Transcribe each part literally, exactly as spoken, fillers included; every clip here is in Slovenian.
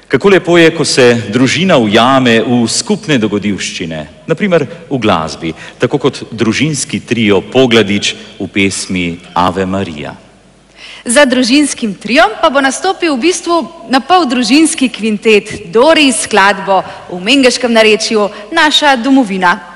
Kako lepo je, ko se družina ujame v skupne dogodivščine, naprimer v glasbi, tako kot družinski trio Pogladič v pesmi Ave Marija. Za družinskim triom pa bo nastopil v bistvu na pol družinski kvintet Dori s skladbo v mengeškem narečju Naša domovina.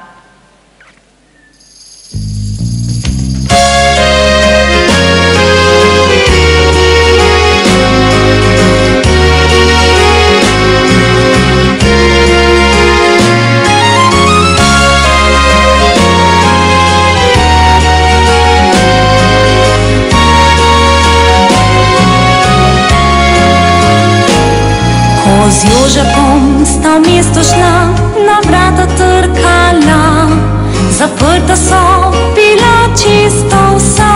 Z Jožefom sta v mesto šla, na vrata trkala, zaprta so bila čisto vsa.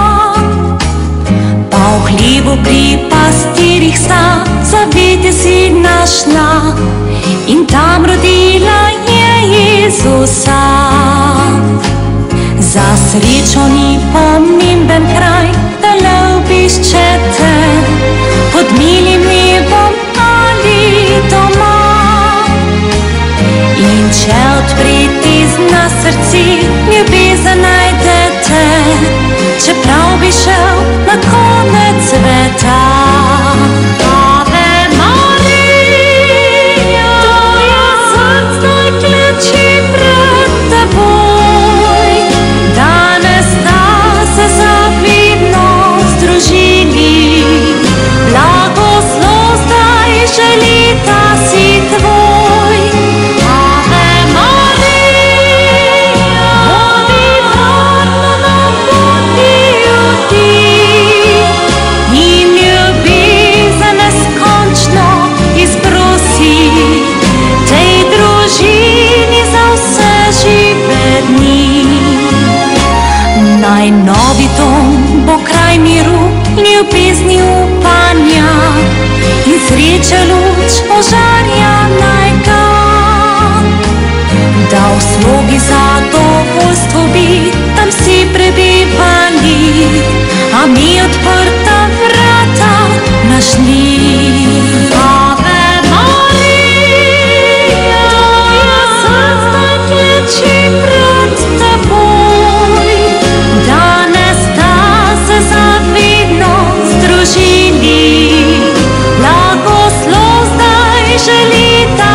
Pa v hlevu pri pastirih sta zavetje si našla in tam rodila je Jezusa. Za srečo ni pomemben kraj, da ljubiščete pod milim nebom doma. In če odpreti zna srci, ljubezen najdete, čeprav bi šel na konec sveta. Ave Marija, tvoje srce kleči pred teboj, danes sta se zavidno združili, blagoslov zdaj želita si tvoj. Ave Marija, vodi varno nam podijo ti in ljubezen neskončno izprosi tej družini za vse žive dni. Naj novi dom bo kraj miru, ljubezni upanja in sreče luč požarja naj ga. Da v slogi zadovoljstvo bi tam si prebivali, a mi odprta vrata našli. Ave Marija, tvoje srce kleči pred teboj, danes sta se zavidno združili, blagoslov zdaj želita